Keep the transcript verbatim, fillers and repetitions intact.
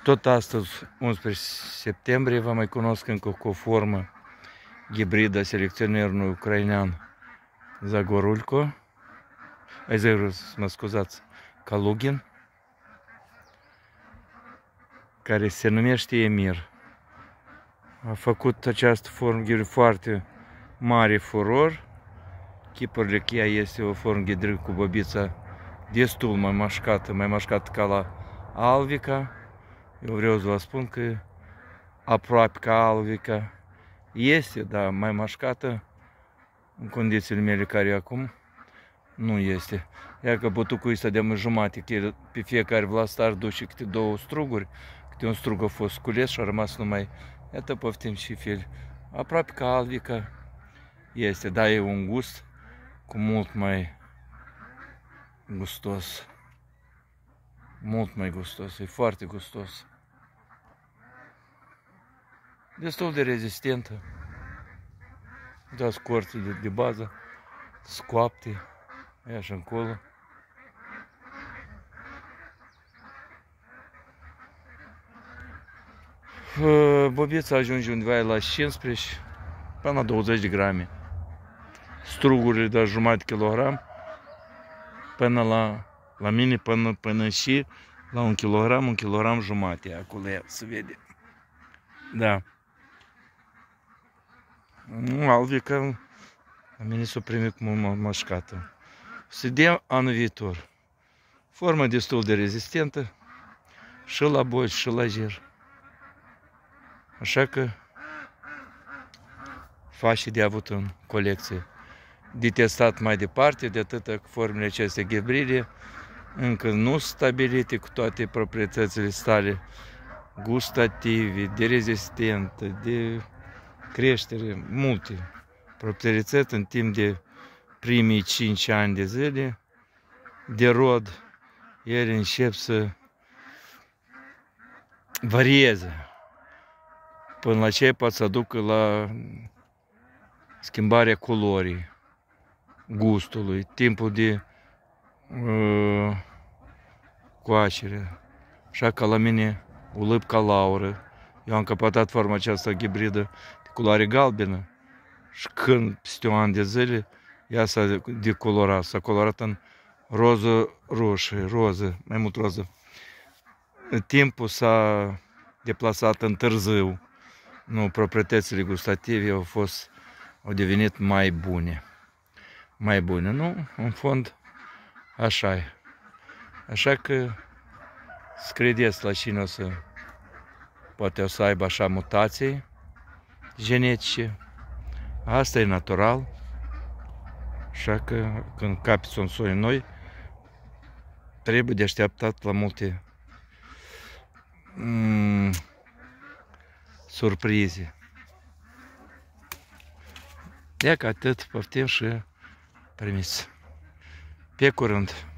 Tot astăzi, unsprezece septembrie, vă mai cunosc încă cu o formă hibridă selecționerului ucrainean Zagorulco, mă scuzați, Kalugin, care se numește Emir. A făcut această formă foarte mare furor. Chipurile cheia este o formă ghidrică cu băbița destul mai mașcată, mai mașcată ca la Alvica. Eu vreau să vă spun că aproape ca Alvica este, dar mai mașcată în condițiile mele care acum nu este. Iar că butucul ăsta de jumate, că pe fiecare vlastar duce câte două struguri, câte un strug a fost scules și a rămas numai, iată poftim și fel. Aproape ca Alvica este, dar e un gust cu mult mai gustos. Mult mai gustos, e foarte gustos. Destul de rezistentă. Da, scorții de, de bază, scoapte, e așa încolo. Bobița ajunge undeva la cincisprezece până la douăzeci de grame. Strugurile de jumătate kilogram până la, la mine până, până și la un kilogram, un kilogram jumate. Acolo se vede. Da. Nu, Alvica, la mine s-o primit mult mașcată. Se dea anul viitor. Formă destul de rezistentă și la boi și la ger. Așa că face de avut în colecție. De testat mai departe, de atâta că formele acestea hibride încă nu sunt stabilite cu toate proprietățile sale gustative, de rezistentă, de creștere, multe proprietăți în timp de primii cinci ani de zile de rod, ele încep să varieze până la ce pot să aducă la schimbarea culorii, gustului, timpul de uh, coacere. Așa că la mine o lăpcă laură. Eu am căpătat forma aceasta hibridă de culoare galbenă și când peste un an de zile ea s-a decolorat, s-a colorat în roză roșie, roză, mai mult roză. Timpul s-a deplasat în târziu. Nu, proprietățile gustative au fost, au devenit mai bune. Mai bune, nu? În fond, așa e. Așa că să credeți la cine o să poate o să aibă așa mutații genetice. Asta e natural. Așa că când capiți un soi noi, trebuie de așteptat la multe mm, surprize. Ia că atât, poftim și primiți. Pe curând!